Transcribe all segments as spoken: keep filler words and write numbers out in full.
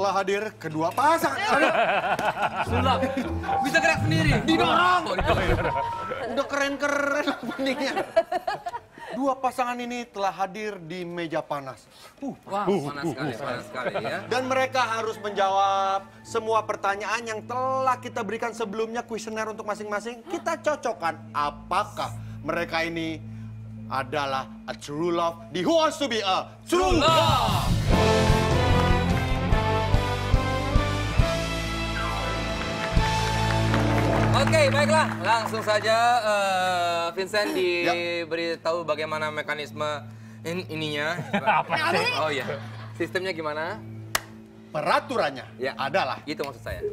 telah hadir kedua pasangan. Sulap. Bisa gerak sendiri. Didorong. Udah keren-keren openingnya. Dua pasangan ini telah hadir di meja panas. Uh, Wah, panas sekali, panas sekali ya. Dan mereka harus menjawab semua pertanyaan yang telah kita berikan sebelumnya, kuesioner untuk masing-masing. Kita cocokkan apakah mereka ini adalah a true love di Who Wants to Be a True Love. Oke, baiklah. Langsung saja uh, Vincent diberitahu bagaimana mekanisme in ininya. Apa sih? Oh iya. Sistemnya gimana? Peraturannya Ya. adalah Itu maksud saya.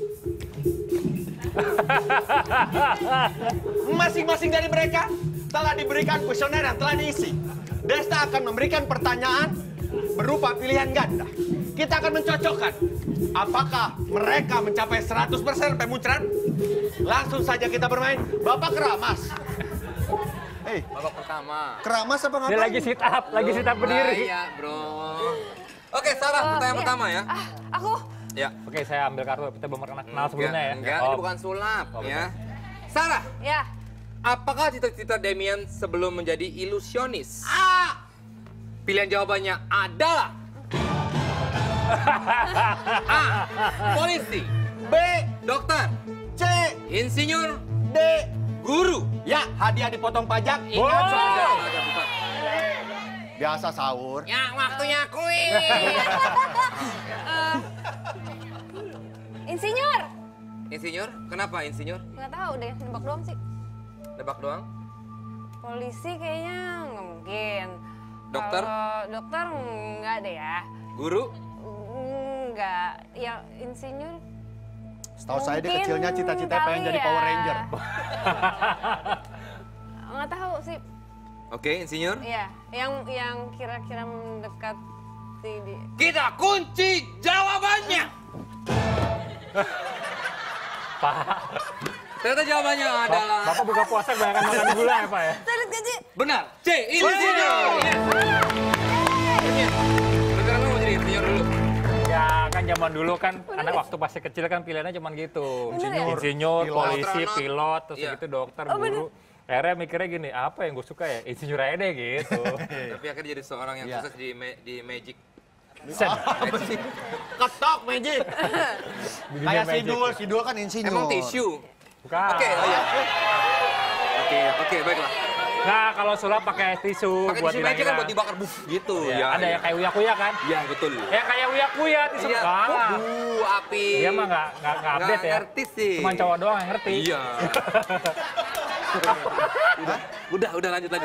masing-masing dari mereka telah diberikan kuesioner yang telah diisi. Desta akan memberikan pertanyaan berupa pilihan ganda. Kita akan mencocokkan apakah mereka mencapai seratus persen pemuncran. Langsung saja kita bermain Bapak Keramas. Hei, Babak pertama. Keramas apa ngapain? Dia lagi sit up, lagi sit up berdiri. Iya, bro. Oke, Sarah, pertanyaan iya. pertama ya. Ah, aku. Ya. Oke, saya ambil kartu. Kita belum pernah kenal sebelumnya ya. Enggak, Oh, ini bukan sulap Oh, ya. Sarah, Ya. apakah cita-cita Damian sebelum menjadi ilusionis? A. Pilihan jawabannya adalah A. Polisi. B, Dokter. C, Insinyur. D. Guru. Ya, hadiah dipotong pajak. Ingat Wow. saja. Ada bukan. Biasa sahur. Ya, waktunya kuis. Eh, insinyur. Insinyur? Kenapa insinyur? Nggak tahu deh, nebak doang sih. Nebak doang. Polisi kayaknya nggak mungkin. Dokter? Kalau dokter nggak deh ya. Guru? Nggak. Ya insinyur. Setahu saya dia Mungkin kecilnya cita-citanya pengen kali jadi ya. Power Ranger. Nggak tahu sih. Oke, insinyur. Iya, yang yang kira-kira mendekati di. Kita kunci jawabannya. Pak, Ternyata jawabannya adalah Bapak buka puasa kebanyakan makan gula ya, Pak ya? Saya gaji. benar. C. Insinyur. Yes. Sekarang lu mau jadi insinyur dulu. Ya kan zaman dulu kan anak waktu masih kecil kan pilihannya cuma gitu. Bener ya? Insinyur, Pilot. polisi, Astronot. pilot, terus Iya. gitu dokter, Oh, bener. guru. Akhirnya mikirnya gini, apa yang gue suka ya? Insinyur aja deh gitu. Tapi akhirnya jadi seorang yang Iya. sukses di ma- di Magic. Set. Ketok Magic. Di dunia Kayak magic. Sidul, Sidul kan insinyur. Emang tisu. Bukan. Oke, oh iya. Oke, oke, baiklah. Nah, kalau sulap pakai tisu Pakai buat tisu magic kan hilang-hilang. buat dibakar buf gitu. Ya, ada yang kayak uyak-uyak kan? Iya, betul. Ya kayak uyak-uyak tisu. Iya. Kalah. Uh, api. Dia mah nggak nggak nggak Nggak update ya. ngerti sih. Cuma cowok doang yang ngerti. Iya. Udah, udah lanjut lanjut.